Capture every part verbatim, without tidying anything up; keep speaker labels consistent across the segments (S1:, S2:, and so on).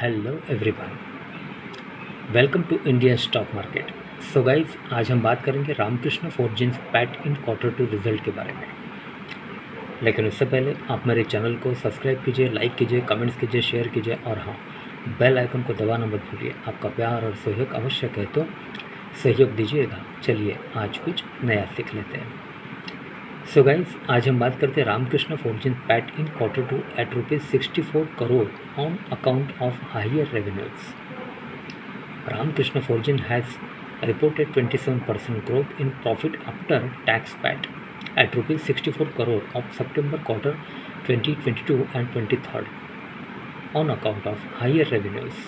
S1: Hello everyone, welcome to Indian stock market. So guys, आज हम बात करेंगे Ramkrishna forgings PAT in quarter two result के बारे में। लेकिन उससे पहले आप मेरे चैनल को सब्सक्राइब कीजिए, लाइक कीजिए, कमेंट्स कीजिए, शेयर कीजिए और हाँ, बेल आइकन को दबाना मत भूलिए। आपका प्यार और सहयोग आवश्यक है, तो सहयोग दीजिएगा। चलिए आज कुछ नया सीख लेते हैं। सो गाइज, आज हम बात करते हैं Ramkrishna forgings PAT in quarter two at rupees sixty four crore on account of higher revenues. Ramkrishna Forgings has reported twenty-seven percent growth in profit after tax P A T at rupees sixty-four crore of September quarter twenty twenty-two and twenty-three on account of higher revenues.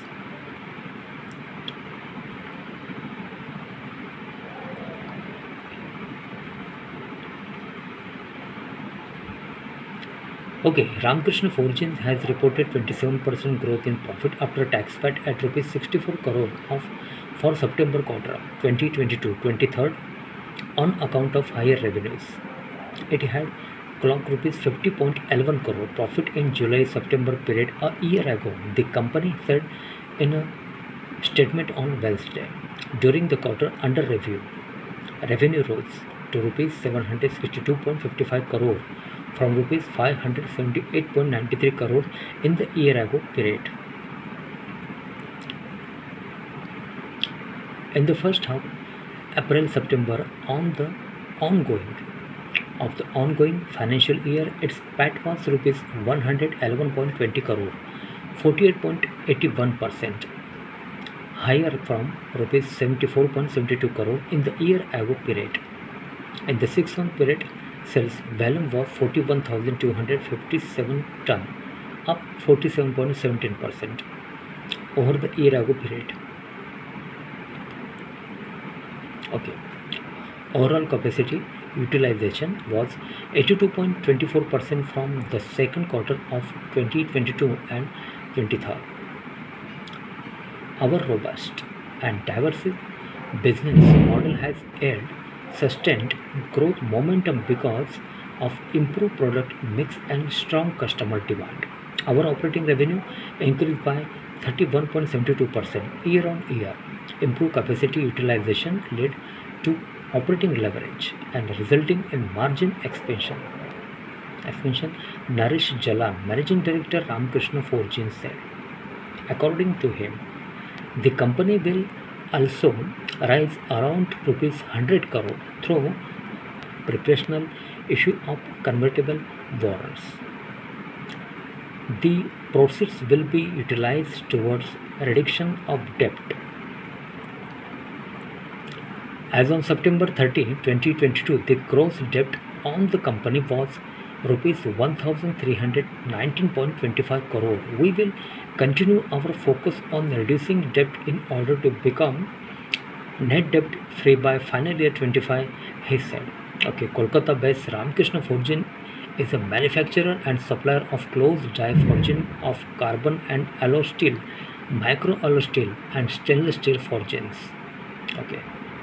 S1: Okay, Ramkrishna Forgings has reported twenty-seven percent growth in profit after tax P A T at rupees sixty-four crore of for September quarter twenty twenty-two twenty-three on account of higher revenues. It had clocked rupees fifty point one one crore profit in July-September period a year ago, the company said in a statement on Wednesday. During the quarter under review, revenue rose to rupees seven hundred sixty-two point five five crore from rupees five hundred seventy-eight point nine three crore in the year ago period. In the first half, April-September, on the ongoing of the ongoing financial year, its P A T was rupees one hundred eleven point two zero crore, forty-eight point eight one percent higher from rupees seventy-four point seven two crore in the year ago period. In the six-month period, sales volume was forty-one thousand two hundred fifty-seven ton, up forty-seven point one seven percent over the year ago period. Okay, overall capacity utilization was eighty-two point two four percent from the second quarter of twenty twenty-two and twenty-three. Our robust and diverse business model has aired sustained growth momentum because of improved product mix and strong customer demand. Our operating revenue increased by thirty-one point seven two percent year on year. Improved capacity utilization led to operating leverage and resulting in margin expansion. Expansion. Naresh Jalan, Managing Director, Ramkrishna Forgings, said. According to him, the company will also rise around rupees one hundred crore through preparational issue of convertible warrants. The proceeds will be utilized towards reduction of debt. As on September thirtieth twenty twenty-two, the gross debt on the company was rupees one thousand three hundred nineteen point two five crore. We will continue our focus on reducing debt in order to become net debt free by final year twenty-five, he said. Okay, Kolkata based Ramkrishna Forgings is a manufacturer and supplier of closed die forging of carbon and alloy steel, micro alloy steel and stainless steel forgings. Okay.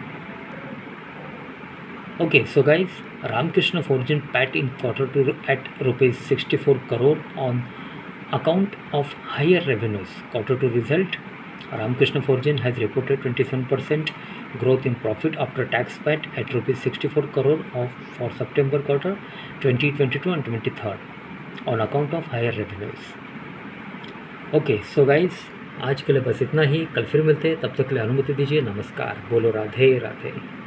S1: Okay, so guys, Ramkrishna Forgings P A T in quarter two at rupees sixty-four crore on account of higher revenues. Quarter two result, Ramkrishna Forgings has reported twenty-seven percent growth in profit after tax P A T at rupees sixty-four crore of for September quarter twenty twenty-two and twenty-three on account of higher revenues. Okay, so guys, आज के लिए बस इतना ही। कल फिर मिलते हैं, तब तक के लिए अनुमति दीजिए। नमस्कार, बोलो राधे राधे।